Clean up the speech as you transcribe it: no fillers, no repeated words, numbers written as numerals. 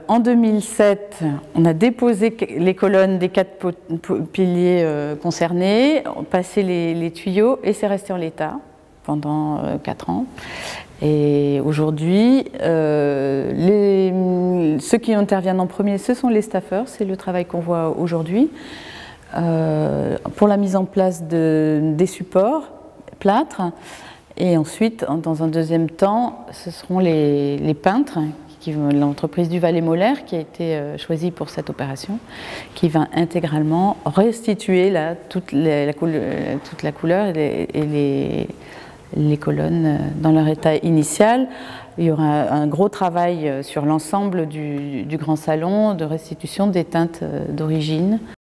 En 2007, on a déposé les colonnes des 4 piliers concernés, passé les tuyaux et c'est resté en l'état pendant 4 ans. Et aujourd'hui, ceux qui interviennent en premier, ce sont les staffeurs, c'est le travail qu'on voit aujourd'hui, pour la mise en place des supports plâtres. Et ensuite, dans un deuxième temps, ce seront les peintres, l'entreprise du Valais Molaire qui a été choisie pour cette opération, qui va intégralement restituer toute la couleur et les colonnes dans leur état initial. Il y aura un gros travail sur l'ensemble du grand salon de restitution des teintes d'origine.